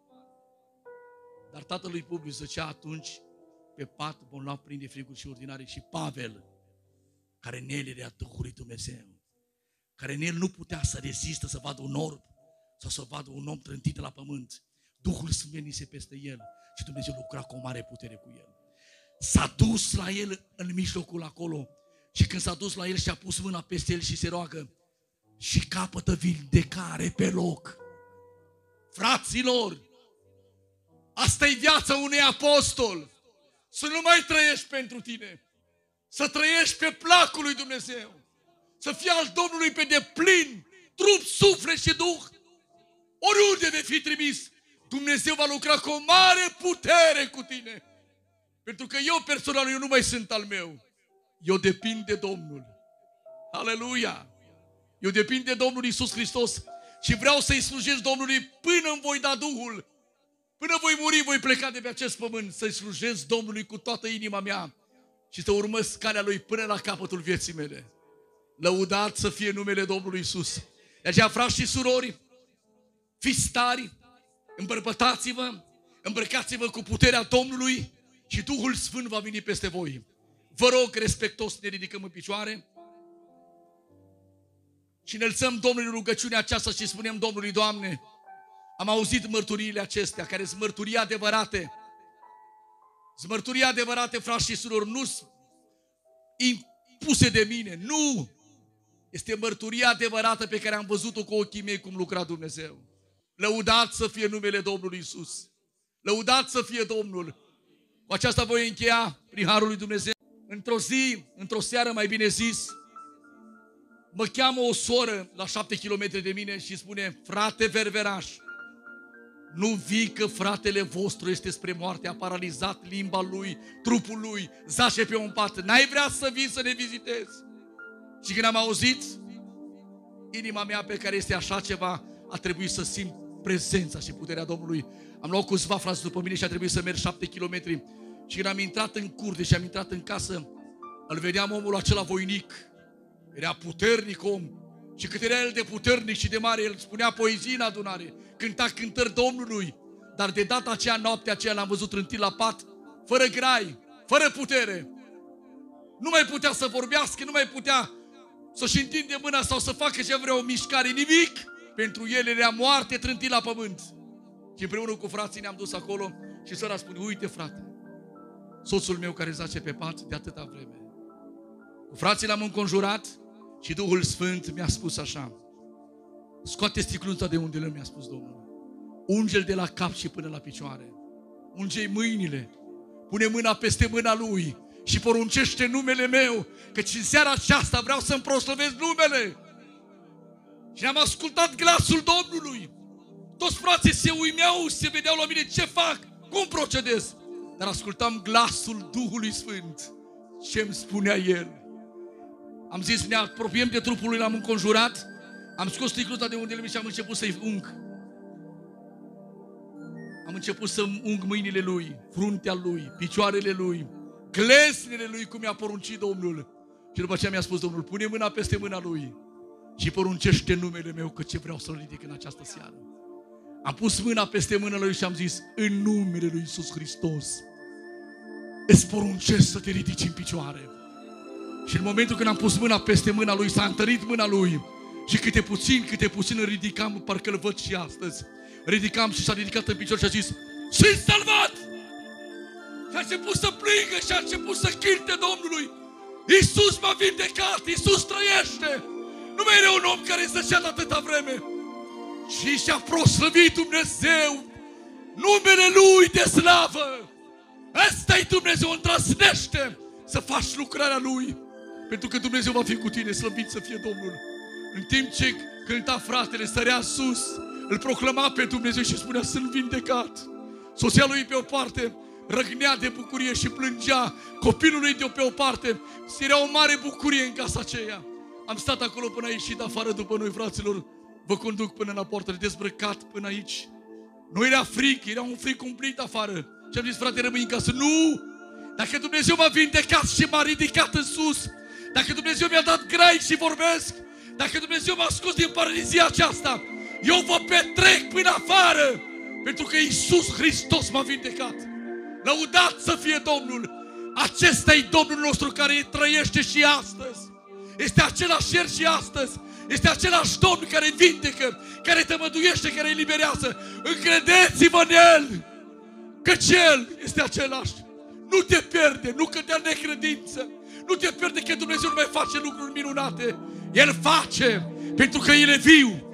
S1: Dar tatălui Publius zăcea atunci pe pat bolnav plin de friguri și ordinare și Pavel, care în el era Duhul lui Dumnezeu, care în el nu putea să rezistă să vadă un orb sau să vadă un om trântit la pământ. Duhul Sfânt venise peste el și Dumnezeu lucra cu o mare putere cu el. S-a dus la el în mijlocul acolo și când s-a dus la el și-a pus mâna peste el și se roagă și capătă vindecare pe loc. Fraților, asta e viața unui apostol. Să nu mai trăiești pentru tine, să trăiești pe placul lui Dumnezeu, să fii al Domnului pe deplin, trup, suflet și duh. Oriunde vei fi trimis, Dumnezeu va lucra cu o mare putere cu tine. Pentru că eu personal, eu nu mai sunt al meu. Eu depind de Domnul. Aleluia! Eu depind de Domnul Iisus Hristos și vreau să-i slujesc Domnului până îmi voi da Duhul. Până voi muri, voi pleca de pe acest pământ, să-i slujesc Domnului cu toată inima mea și să urmez calea Lui până la capătul vieții mele. Lăudat să fie numele Domnului Iisus. De aceea, frați și surori, fiți tari, îmbărbătați-vă, îmbrăcați-vă cu puterea Domnului și Duhul Sfânt va veni peste voi. Vă rog, respectos, ne ridicăm în picioare și înălțăm Domnului rugăciunea aceasta și spunem Domnului, Doamne, am auzit mărturiile acestea, care sunt mărturii adevărate. Sunt mărturii adevărate, frați și surori, nu sunt impuse de mine, nu! Este mărturia adevărată pe care am văzut-o cu ochii mei cum lucra Dumnezeu. Lăudat să fie numele Domnului Iisus. Lăudat să fie Domnul. Cu aceasta voi încheia prin harul lui Dumnezeu. Într-o zi, într-o seară mai bine zis, Mă cheamă o soră la 7 km de mine și spune: frate Ververaș, nu vii că fratele vostru este spre moarte, a paralizat limba lui, trupul lui, zace pe un pat. N-ai vrea să vii să ne vizitezi? Și când am auzit, inima mea pe care este așa ceva, a trebuit să simt prezența și puterea Domnului. Am luat câțiva frați după mine și a trebuit să merg 7 km. Și când am intrat în curte și am intrat în casă, îl vedeam omul acela voinic. Era puternic om. Și cât era el de puternic și de mare, el spunea poezii în adunare, cânta cântări Domnului. Dar de data aceea, noaptea aceea, l-am văzut trântit la pat, fără grai, fără putere. Nu mai putea să vorbească, nu mai putea să-și întinde mâna sau să facă ce vrea o mișcare, nimic. Pentru el era moarte, trântit la pământ. Și împreună cu frații ne-am dus acolo și sora spune: uite frate, soțul meu care zace pe pat de atâta vreme. Cu frații l-am înconjurat și Duhul Sfânt mi-a spus așa: scoate sticluța de undele, mi-a spus Domnul. Unge-l de la cap și până la picioare. Unge-i mâinile. Pune mâna peste mâna lui și poruncește numele meu, căci în seara aceasta vreau să-mi proslăvesc numele. Și am ascultat glasul Domnului. Toți frații se uimeau, se vedeau la mine ce fac, cum procedez. Dar ascultam glasul Duhului Sfânt. Ce-mi spunea El. Am zis, ne apropiem de trupul lui, l-am înconjurat, am scos sticluța de undele și am început să-i ung. Am început să ung mâinile lui, fruntea lui, picioarele lui, glesnele lui, cum mi-a poruncit Domnul. Și după aceea mi-a spus Domnul: pune mâna peste mâna lui și poruncește numele meu, că ce vreau să-l ridic în această seară. Am pus mâna peste mâna lui și am zis: în numele lui Iisus Hristos îți poruncesc să te ridici în picioare. Și în momentul când am pus mâna peste mâna lui, s-a întărit mâna lui și câte puțin îl ridicam, parcă îl văd și astăzi. Ridicam și s-a ridicat în picior și a zis: sunt salvat! Și a început să plângă și a început să cânte Domnului: Iisus m-a vindecat, Iisus trăiește! Nu mai era un om care zăcea de atâta vreme. Și și-a proslăvit Dumnezeu numele Lui de slavă. Ăsta-i Dumnezeu, îndrăznește să faci lucrarea Lui, pentru că Dumnezeu va fi cu tine, slăvit să fie Domnul. În timp ce cânta fratele, sărea sus, îl proclama pe Dumnezeu și spunea: sunt vindecat. Soția lui pe o parte răgnea de bucurie și plângea, copilul lui de pe o parte. Era o mare bucurie în casa aceea. Am stat acolo până a ieșit afară după noi, fraților. Vă conduc până la poartă, dezbrăcat până aici. Nu era fric, era un fric cumplit afară. Și am zis: frate, rămâi în casă. Nu! Dacă Dumnezeu m-a vindecat și m-a ridicat în sus, dacă Dumnezeu mi-a dat grai și vorbesc, dacă Dumnezeu m-a scos din paralizia aceasta, eu vă petrec până afară, pentru că Iisus Hristos m-a vindecat. Lăudat să fie Domnul! Acesta-i Domnul nostru care trăiește și astăzi. Este același ieri și astăzi. Este același Domn care vindecă, care tămăduiește, care eliberează. Încredeți-vă în El, căci El este același. Nu te pierde, nu cădea necredință. Nu te pierde că Dumnezeu nu mai face lucruri minunate. El face, pentru că El e viu.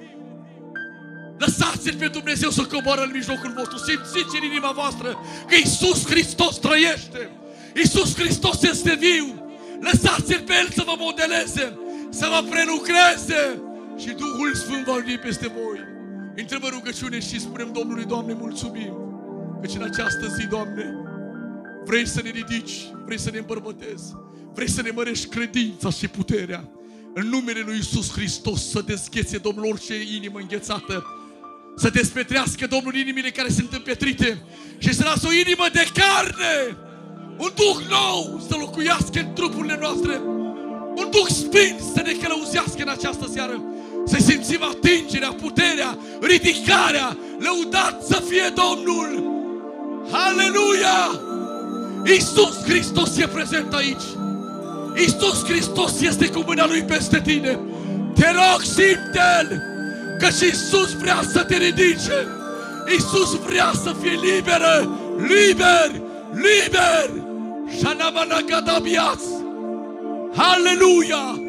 S1: Lăsați-L pe Dumnezeu să coboară în mijlocul vostru. Simțiți în inima voastră că Iisus Hristos trăiește. Iisus Hristos este viu. Lăsați-L pe El să vă modeleze, să vă prelucreze și Duhul Sfânt va veni peste voi. Intrăm în rugăciune și spunem Domnului: Doamne, mulțumim, căci în această zi, Doamne, vrei să ne ridici, vrei să ne îmbărbătezi, vrei să ne mărești credința și puterea. În numele lui Iisus Hristos să dezghețe, Domnul, orice inimă înghețată, să despetrească, Domnul, inimile care sunt împetrite și să lasă o inimă de carne, un Duh nou să locuiască în trupurile noastre, un Duh Sfânt să ne călăuzească în această seară, să simțim atingerea, puterea, ridicarea. Lăudat să fie Domnul! Aleluia! Iisus Hristos e prezent aici. Iisus Hristos este cu mâna Lui peste tine. Te rog, simte-L, căci Iisus vrea să te ridice. Iisus vrea să fie liberă, liber, liber. Shanamanagadamias. Aleluia!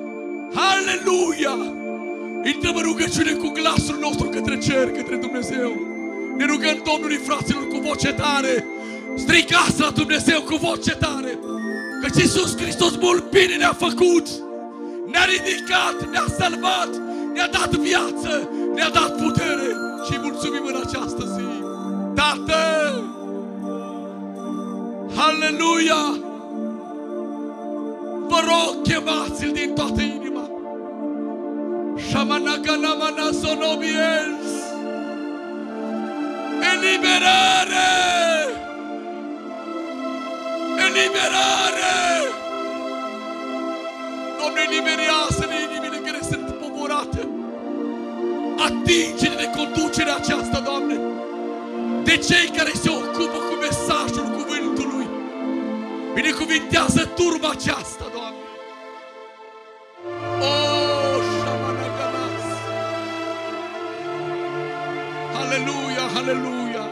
S1: Aleluia! Intrăm în rugăciune cu glasul nostru către cer, către Dumnezeu. Ne rugăm Domnului, fraților, cu voce tare. Strigați la Dumnezeu cu voce tare, căci Iisus Hristos mult bine ne-a făcut. ne-a ridicat, ne-a salvat, ne-a dat viață, ne-a dat putere și mulțumim în această zi. Tată! Aleluia! Vă rog, chemați-l din toată inima. Shamanagana sonobies. Eliberare! Eliberare! Doamne, eliberează-ne inimile care sunt povorate. Atinge-ne de conducerea aceasta, Doamne, de cei care se ocupă cu mesajul cuvântului. Binecuvintează turma aceasta, Doamne. Oh, Shamanaganas. Aleluia, aleluia.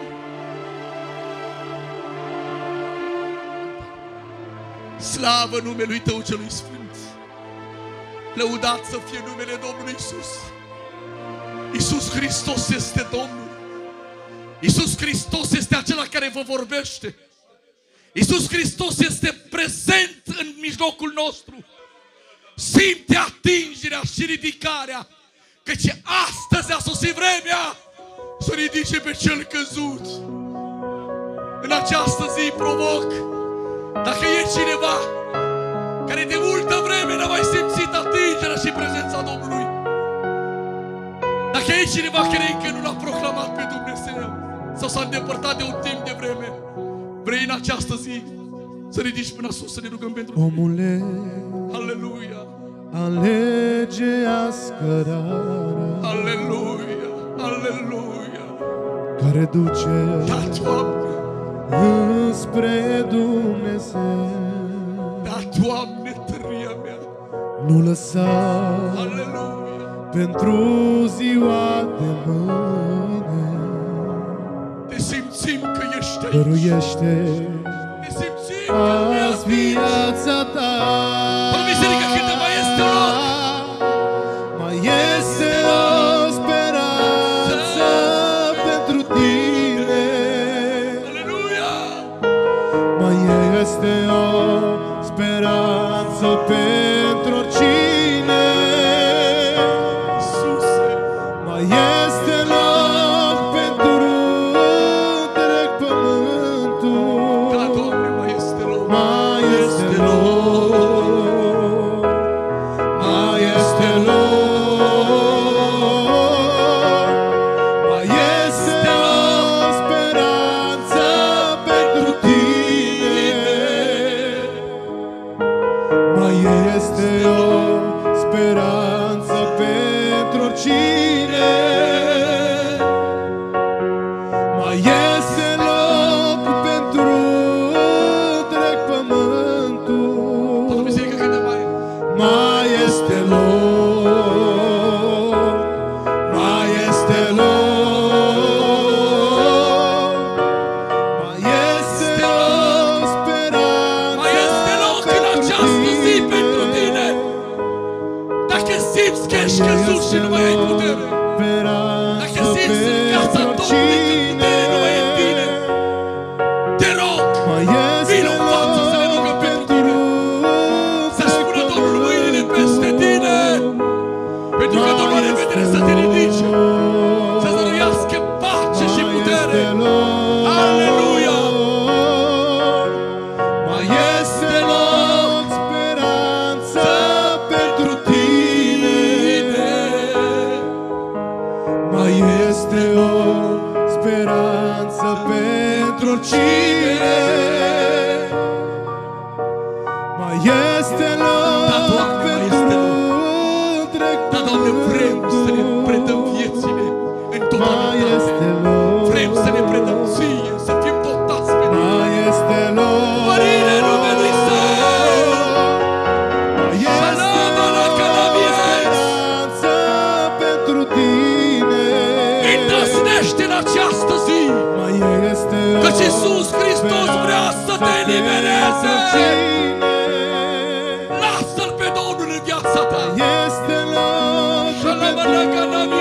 S1: Slavă numelui Tău celui Sfânt. Lăudat să fie numele Domnului Iisus. Iisus Hristos este Domnul. Iisus Hristos este acela care vă vorbește. Iisus Hristos este prezent în mijlocul nostru. Simte atingerea și ridicarea, căci astăzi a sosit vremea să ridice pe cel căzut. În această zi provoc, dacă e cineva care de multă vreme n-a mai simțit atingerea și prezența Domnului, dacă e cineva care încă nu l-a proclamat pe Dumnezeu sau s-a îndepărtat de un timp de vreme, vrei în această zi să ridici până sus, să ne rugăm pentru
S2: omule,
S1: aleluia,
S2: alege ascărarea,
S1: aleluia, aleluia,
S2: care duce
S1: da, Doamne,
S2: înspre Dumnezeu.
S1: da, Doamne, tăria mea,
S2: Nu lăsa
S1: aleluia,
S2: pentru ziua de mâine,
S1: te simțim că ești aici,
S2: dăruiește
S1: te simțim că
S2: azi viața ta.
S1: Fă biserică câtă mai este un loc.
S2: Mai este o speranță pentru tine.
S1: Aleluia!
S2: Mai este o speranță pentru oricine.
S1: Iisuse,
S2: Mai este loc pentru întreg pământul.
S1: da, Doamne, mai este loc.
S2: Mai este loc. Mai este loc. Mai este o speranță pentru tine. Mai este o speranță pentru oricine. Mai este loc pentru întreg pământul.
S1: Fă biserică câtă mai e.
S2: Mai este loc. Mai este loc. Mai este o speranță.
S1: Mai este loc în această zi pentru tine. Dacă simți că ești căzut și nu mai ai putere, dacă simți în casa Domnului că putere nu mai e în tine, te rog, vină în față să ne rugăm pentru tine. Să-și pună Domnul mâinile peste tine, pentru că Domnul are vedere să te ridice, să dăruiască pace și putere. Aleluia!
S2: Mai este loc, speranță pentru tine. Mai este o speranță pentru oricine. Mai este loc,
S1: Da, Doamne, mai
S2: pentru
S1: este loc.
S2: întreg
S1: Da, Doamne, vrem să ne predăm viețile în
S2: Mai este
S1: totalitate.
S2: loc.
S1: Vrem să ne predăm ție, să fim dotați pe tine.
S2: Mai este loc.
S1: Mărire numelui Său!
S2: Mai este
S1: Shalom la Canabies!
S2: speranță pentru tine.
S1: Îndrăznește în această zi,
S2: Mai este
S1: căci Iisus Hristos vrea să te elibereze. Lasă-L pe Domnul în viața ta.
S2: Este loc
S1: Shalom la
S2: pentru
S1: Canabies!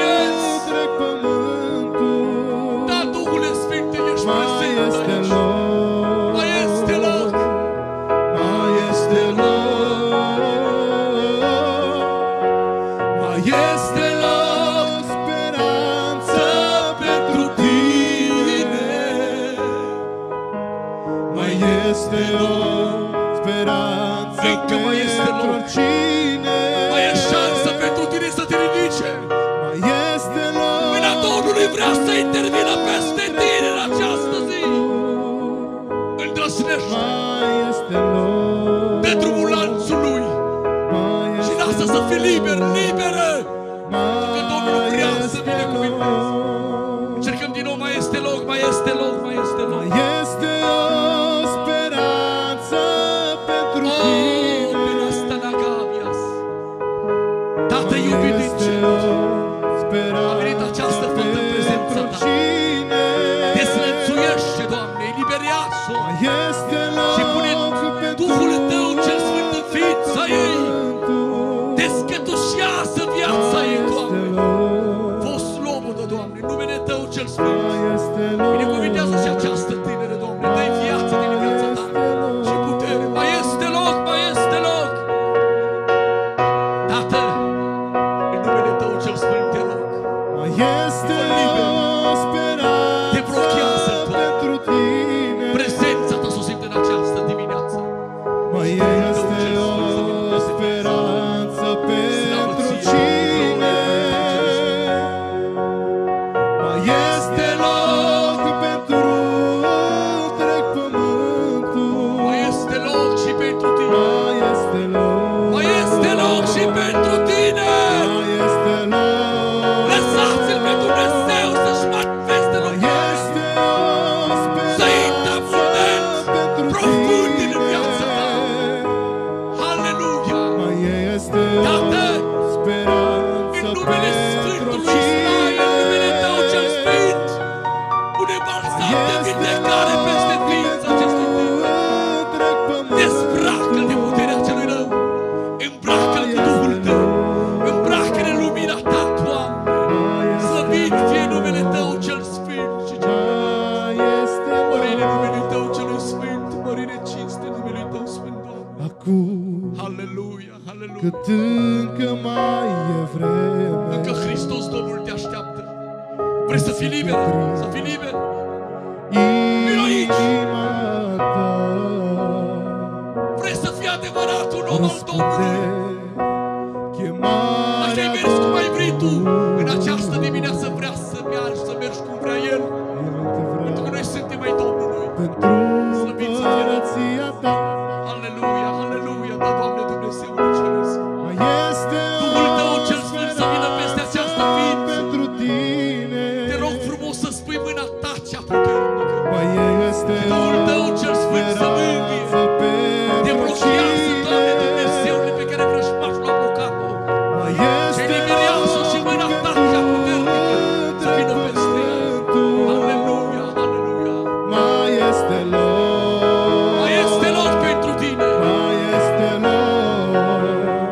S2: este o speranță
S1: Încă mai este
S2: pentru
S1: loc.
S2: oricine.
S1: Mai e șansă pentru tine să te ridice.
S2: Mai este loc.
S1: Mâna Domnului vrea să intervină peste tine în această zi. Îndrăznește.
S2: Mai este loc.
S1: Dă drumul lanțului și lasă să fii liber, liberă. Că Domnul vrea să binecuvânteze. Încercăm din nou, mai este loc, mai este loc, mai este loc.
S2: Mai este o speranță pentru tine.
S1: Prin asta la Gabias. Tată iubit din cer, a venit această fată în prezența ta. Deslănțuiește, Doamne, eliberează-o și pune Duhul Tău cel Sfânt în ființa ei. Descătușează viața ei, Doamne. Fă-o slobodă, Doamne, în numele Tău cel Sfânt. Binecuvintează și această tânără, Doamne, dă-i viață din viața ta și putere. Mai este loc, mai este loc. Tată, în numele Tău cel Sfânt te rog.
S2: Mai este o speranță
S1: Deblochează, Doamne.
S2: pentru tine.
S1: Prezența Ta s-o simt în această dimineață.
S2: Mai este o speranță pentru cine. Mai este loc pentru întreg pământul.
S1: Mai este loc și pentru tine.
S2: Mai este loc.
S1: Mai este loc și pentru tine.
S2: Mai este loc.
S1: Lăsați-L pe Dumnezeu să-și manifeste
S2: Mai
S1: lucrarea.
S2: este o
S1: Să intre
S2: speranță pentru
S1: profund în
S2: tine.
S1: viața ta. Aleluia!
S2: Mai este
S1: Tată,
S2: o speranță
S1: în numele
S2: pentru
S1: Sfântului Israel, în numele Tău cel Sfânt, pune balsam de vindecare peste ființa acestui tânăr. Dezbracă-l de puterea celui rău. Îmbracă-l cu Duhul Tău. Îmbracă-l în lumina Ta, Doamne. Slăvit fie numele Tău cel Sfânt și cel mărire numelui Tău celui Sfânt, mărire cinste numelui Tău Sfânt, Doamne.
S2: Acum,
S1: Aleluia, aleluia.
S2: cât încă mai e vreme,
S1: Încă Hristos Domnul te așteaptă. Vrei să fii liber? Să fii liber?
S2: inima ta
S1: Vrei să fii adevărat un om al
S2: răspunde
S1: Domnului? Dacă ai
S2: chemarea
S1: mers cum ai vrei tu, în această dimineață vrea să mergi cum vrea El. Pentru că noi suntem ai Domnului.
S2: pentru împărăția ta.
S1: Aleluia, aleluia, da, Doamne Dumnezeule Ceresc.
S2: Mai este
S1: Duhul Tău
S2: o
S1: cel Sfânt să vină peste această ființă.
S2: pentru tine.
S1: Te rog frumos să spui mâna Ta cea puternică.
S2: Mai este
S1: Duhul Tău cel Sfânt să mângâie.
S2: speranță pentru
S1: Deblochează, Doamne
S2: cine.
S1: Dumnezeule, pe care vrăjmașul a blocat-o.
S2: Mai
S1: Și
S2: este
S1: eliberează și mâna Ta cea puternică să vină peste ea.
S2: tu.
S1: Aleluia, aleluia.
S2: Mai este loc.
S1: Mai este loc pentru tine.
S2: Mai este loc.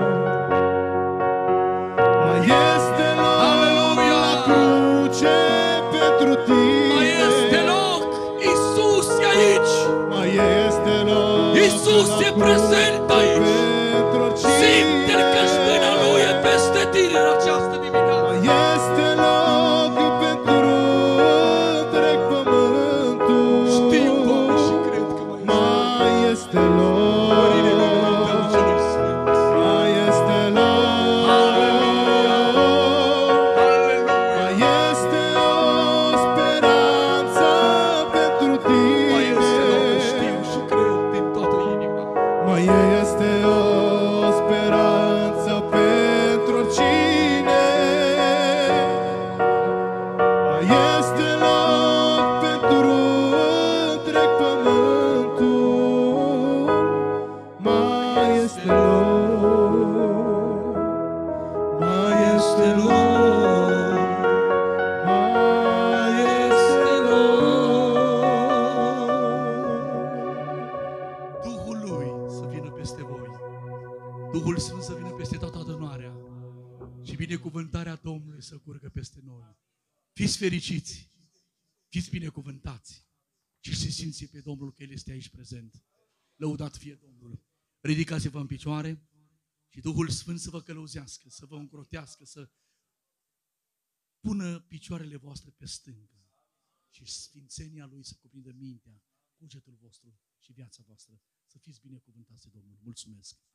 S2: Mai este loc
S1: Aleluia.
S2: la cruce pentru tine.
S1: Mai este loc. Iisus e aici.
S2: Mai este loc.
S1: Iisus
S2: la
S1: e prezent
S2: cruce
S1: aici.
S2: pentru oricine.
S1: Simte-L că-și mâna Lui e peste tine în această dimineață.
S2: Mai este loc pentru întreg pământul.
S1: Știu, Doamne, și cred că
S2: Mai este
S1: Mărire
S2: loc.
S1: numele Tău celui Sfânt.
S2: Mai este loc.
S1: Aleluia. Aleluia.
S2: Mai este o speranță pentru
S1: Mai este loc,
S2: tine.
S1: știu și cred din toată inima.
S2: Mai este o speranță pentru oricine. Mai este loc pentru întreg pământul. Mai este loc. Mai este loc. Mai este loc.
S1: Duhul Lui să vină peste voi. Duhul Sfânt să vină peste toată adunarea. Și binecuvântarea Domnului să curgă peste noi. Fiți fericiți. Fiți binecuvântați. Și să simți pe Domnul că El este aici prezent. Lăudat fie Domnul. Ridicați-vă în picioare și Duhul Sfânt să vă călăuzească, să vă încrotească, să pună picioarele voastre pe stânga. Și sfințenia Lui să cuprindă mintea, cugetul vostru și viața voastră. Să fiți binecuvântați de Domnul. Mulțumesc!